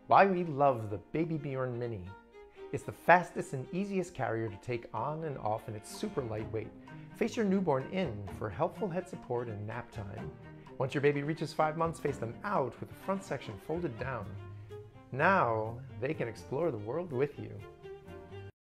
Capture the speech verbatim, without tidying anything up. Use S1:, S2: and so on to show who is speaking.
S1: Why we love the BabyBjörn Mini. It's the fastest and easiest carrier to take on and off, and it's super lightweight. Face your newborn in for helpful head support and nap time. Once your baby reaches five months, face them out with the front section folded down. Now they can explore the world with you.